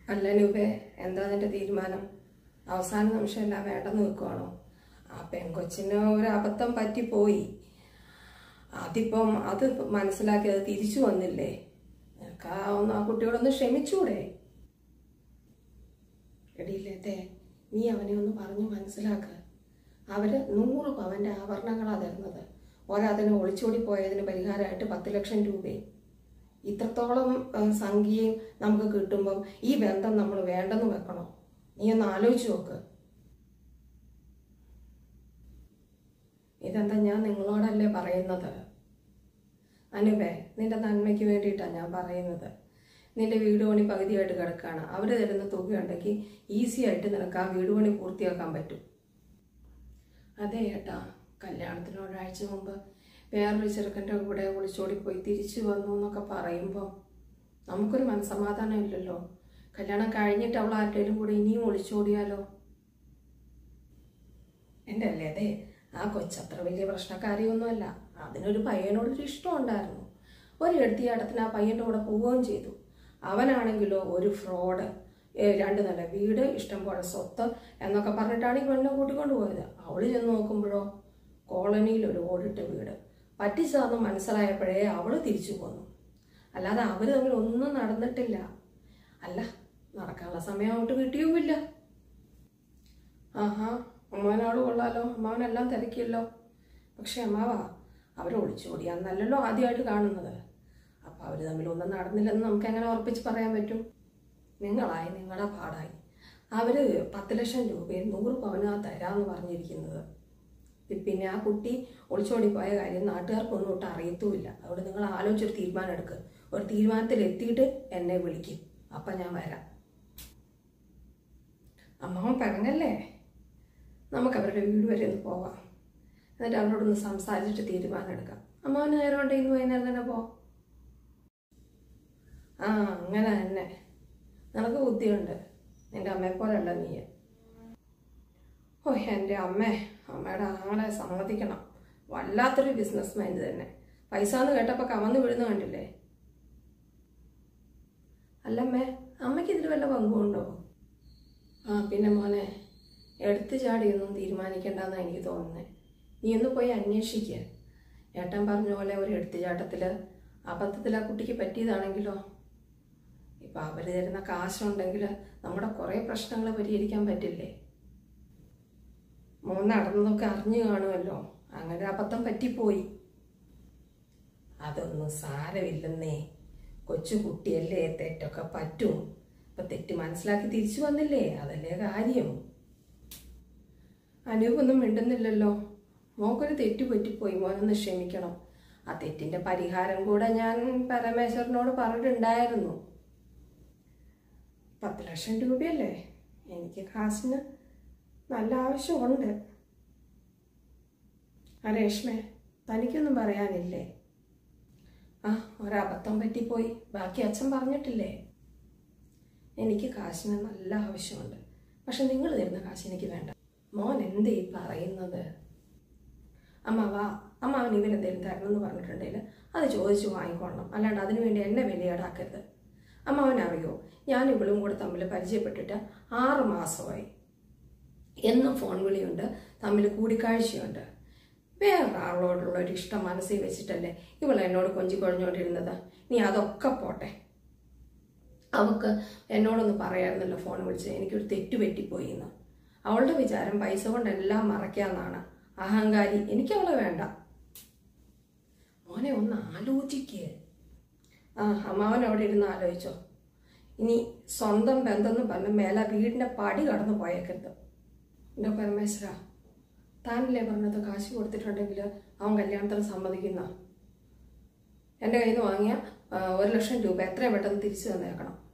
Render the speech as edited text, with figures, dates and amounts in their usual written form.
അല്ല നൂപേ, എന്താ നിന്റെ തീരുമാനം? അവസാന നിമിഷം എല്ലാം വേണ്ടെന്ന് വെക്കുവാണോ? ആ പെൺകൊച്ചിന് ഒരു അബദ്ധം പറ്റിപ്പോയി. അതിപ്പം അത് മനസ്സിലാക്കി അത് തിരിച്ചു വന്നില്ലേ? നിനക്ക് ആ കുട്ടിയോടൊന്ന് ക്ഷമിച്ചൂടെ? എടിയില്ലേ, നീ അവനെ ഒന്ന് പറഞ്ഞു മനസ്സിലാക്കുക. അവര് 100 പവന്റെ ആഭരണങ്ങളാണ് തരുന്നത്. ഒരതിന് ഒളിച്ചോടി പോയതിന് പരിഹാരമായിട്ട് 10 ലക്ഷം രൂപയും. ഇത്രത്തോളം സംഖ്യയും നമുക്ക് കിട്ടുമ്പം ഈ ബന്ധം നമ്മൾ വേണ്ടെന്ന് വെക്കണോ? നീ ഒന്ന് ആലോചിച്ച് നോക്ക്. ഇതെന്താ ഞാൻ നിങ്ങളോടല്ലേ പറയുന്നത്? അനുപേ, നിന്റെ നന്മയ്ക്ക് വേണ്ടിയിട്ടാണ് ഞാൻ പറയുന്നത്. നിന്റെ വീട് പണി പകുതിയായിട്ട് കിടക്കുകയാണ്. അവർ തരുന്ന തുകയുണ്ടെങ്കിൽ ഈസി ആയിട്ട് നിനക്ക് ആ വീട് പണി പൂർത്തിയാക്കാൻ പറ്റും. അതെ ഏട്ടാ, കല്യാണത്തിന് ഒരാഴ്ച മുമ്പ് വേറൊരു ചെറുക്കൻ്റെ കൂടെ ഒളിച്ചോടിപ്പോയി തിരിച്ചു വന്നു എന്നൊക്കെ പറയുമ്പോൾ നമുക്കൊരു മനസ്സമാധാനം ഇല്ലല്ലോ. കല്യാണം കഴിഞ്ഞിട്ട് അവൾ ആരുടെയും കൂടെ ഇനിയും ഒളിച്ചോടിയാലോ? എൻ്റെ അല്ലേ അതെ, ആ കൊച്ചത്ര വലിയ പ്രശ്നക്കാരിയൊന്നുമല്ല. അതിനൊരു പയ്യനോടൊരു ഇഷ്ടം ഉണ്ടായിരുന്നു. ഒരു എടുത്തിയാട്ടത്തിന് ആ പയ്യൻ്റെ കൂടെ പോവുകയും ചെയ്തു. അവനാണെങ്കിലോ ഒരു ഫ്രോഡ്. 2 നില വീട്, ഇഷ്ടം പോലെ സ്വത്ത് എന്നൊക്കെ പറഞ്ഞിട്ടാണ് ഈ പെണ്ണിനെ കൂട്ടിക്കൊണ്ട് പോയത്. അവള് ചെന്ന് നോക്കുമ്പോഴോ കോളനിയിൽ ഒരു ഓടിട്ട വീട്. പറ്റിച്ചതെന്ന് മനസ്സിലായപ്പോഴേ അവള് തിരിച്ചു പോന്നു. അല്ലാതെ അവര് തമ്മിൽ ഒന്നും നടന്നിട്ടില്ല. അല്ല, നടക്കാനുള്ള സമയം അങ്ങോട്ട് കിട്ടിയുമില്ല. ആഹാ, അമ്മാവനാള് കൊള്ളാലോ, അമ്മാവനെല്ലാം തിരക്കിയല്ലോ. പക്ഷെ അമ്മാവാ, അവരെ ഒളിച്ചോടിയാന്നല്ലല്ലോ ആദ്യമായിട്ട് കാണുന്നത്. അപ്പൊ അവര് തമ്മിൽ ഒന്നും നടന്നില്ലെന്ന് നമുക്ക് എങ്ങനെ ഉറപ്പിച്ച് പറയാൻ പറ്റും? നിങ്ങളായി നിങ്ങളുടെ പാടായി. അവര് 10 ലക്ഷം രൂപയും 100 പവനാ തരാമെന്ന് പറഞ്ഞിരിക്കുന്നത്. പിന്നെ ആ കുട്ടി ഒളിച്ചോടി പോയ കാര്യം നാട്ടുകാർക്കൊന്നും ഒട്ടും അറിയത്തുമില്ല. അവിടെ നിങ്ങൾ ആലോചിച്ചൊരു തീരുമാനം എടുക്കുക. ഒരു തീരുമാനത്തിൽ എത്തിയിട്ട് എന്നെ വിളിക്കും. അപ്പം ഞാൻ വരാം. അമ്മാവൻ പറഞ്ഞല്ലേ, നമുക്ക് അവരുടെ വീട് വരെ ഒന്ന് പോവാം. എന്നിട്ട് അവരോടൊന്ന് സംസാരിച്ചിട്ട് തീരുമാനം എടുക്കാം. അമ്മാവന് നേരം ഉണ്ടെങ്കിൽ ഇന്ന് വൈകുന്നേരം തന്നെ പോ. ആ, അങ്ങനെ തന്നെ. നിനക്ക് ബുദ്ധിയുണ്ട്. നിന്റെ അമ്മയെ പോലെയല്ല നീ. ഓ എൻ്റെ അമ്മയുടെ ആങ്ങളെ സമ്മതിക്കണം. വല്ലാത്തൊരു ബിസിനസ് മൈൻഡ് തന്നെ. പൈസ എന്ന് കേട്ടപ്പോൾ കമന്ന് വീഴുന്ന കണ്ടില്ലേ? അല്ലമ്മേ, അമ്മയ്ക്ക് ഇതിൽ വല്ല പങ്കുണ്ടോ? ആ പിന്നെ മോനെ, എടുത്തു ചാടിയൊന്നും തീരുമാനിക്കേണ്ടെന്നാണ് എനിക്ക് തോന്നുന്നത്. നീ ഒന്ന് പോയി അന്വേഷിക്കുക. ഏട്ടൻ പറഞ്ഞ പോലെ ഒരു എടുത്തുചാട്ടത്തിൽ അബദ്ധത്തിൽ ആ കുട്ടിക്ക് പറ്റിയതാണെങ്കിലോ? ഇപ്പം അവർ തരുന്ന കാശുണ്ടെങ്കിൽ നമ്മുടെ കുറേ പ്രശ്നങ്ങൾ പരിഹരിക്കാൻ പറ്റില്ലേ? മോൻ നടന്നതൊക്കെ അറിഞ്ഞു കാണുമല്ലോ. അങ്ങനെ അബദ്ധം പറ്റിപ്പോയി. അതൊന്നും സാരമില്ലെന്നേ. കൊച്ചു കുട്ടിയല്ലേ, തെറ്റൊക്കെ പറ്റും. ഇപ്പം തെറ്റ് മനസ്സിലാക്കി തിരിച്ചു വന്നില്ലേ, അതല്ലേ കാര്യം. അനൂപൊന്നും മിണ്ടുന്നില്ലല്ലോ. മോക്കൊരു തെറ്റ് പറ്റിപ്പോയി, മോനൊന്ന് ക്ഷമിക്കണം. ആ തെറ്റിൻ്റെ പരിഹാരം കൂടെ ഞാൻ പരമേശ്വരനോട് പറഞ്ഞിട്ടുണ്ടായിരുന്നു. 10 ലക്ഷം രൂപയല്ലേ? എനിക്ക് കാശിന് നല്ല ആവശ്യമുണ്ട്. ആ രേഷ്മേ, തനിക്കൊന്നും പറയാനില്ലേ? ആ, ഒരബദ്ധം പറ്റിപ്പോയി. ബാക്കി അച്ഛൻ പറഞ്ഞിട്ടില്ലേ? എനിക്ക് കാശിന് നല്ല ആവശ്യമുണ്ട്. പക്ഷെ നിങ്ങൾ തരുന്ന കാശ് എനിക്ക് വേണ്ട. മോൻ എന്തേ പറയുന്നത്? അമ്മാവൻ ഇവരെന്തേലും തരണമെന്ന് പറഞ്ഞിട്ടുണ്ടെങ്കിൽ അത് ചോദിച്ചു വാങ്ങിക്കൊള്ളണം. അല്ലാണ്ട് അതിനു വേണ്ടി എന്നെ വിലയേടാക്കരുത്. അമ്മാവനറിയോ, ഞാൻ ഇവളും കൂടെ തമ്മിൽ പരിചയപ്പെട്ടിട്ട് 6 മാസമായി. എന്നും ഫോൺ വിളിയുണ്ട്, തമ്മിൽ കൂടിക്കാഴ്ചയുണ്ട്. വേറൊരാളോടുള്ള ഒരു ഇഷ്ടം മനസ്സിൽ വെച്ചിട്ടല്ലേ ഇവൾ എന്നോട് കൊഞ്ചിക്കൊഴഞ്ഞോണ്ടിരുന്നത്. നീ അതൊക്കെ പോട്ടെ. അവൾക്ക് എന്നോടൊന്ന് പറയാമായിരുന്നല്ലോ ഫോൺ വിളിച്ച് എനിക്കൊരു തെറ്റ് പറ്റിപ്പോയി എന്ന്. അവളുടെ വിചാരം പൈസ കൊണ്ടെല്ലാം മറയ്ക്കാന്നാണ്. അഹങ്കാരി. എനിക്കവളെ വേണ്ട. മോനെ ഒന്ന് ആലോചിക്കുക. ആ, അമ്മാവൻ അവിടെ ഇരുന്ന് ആലോചിച്ചോ. ഇനി സ്വന്തം ബന്ധമെന്ന് പറഞ്ഞ മേലെ വീടിൻ്റെ പടി കടന്നു പോയേക്കരുത്. എൻ്റെ പരമേശ്വര, താനല്ലേ പറഞ്ഞത് കാശ് കൊടുത്തിട്ടുണ്ടെങ്കിൽ അവൻ കല്യാണത്തിന് സമ്മതിക്കുന്ന. എൻ്റെ കയ്യിൽ നിന്ന് വാങ്ങിയ 1 ലക്ഷം രൂപ എത്രയും പെട്ടെന്ന് തിരിച്ചു തന്നേക്കണം.